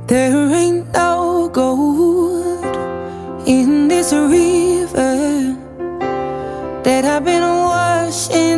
There ain't no gold in this river that I've been washing